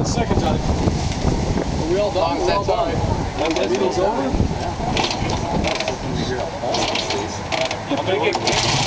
10 seconds on it. Are we all done? We're all done. The meeting's over? I'm gonna get kicked.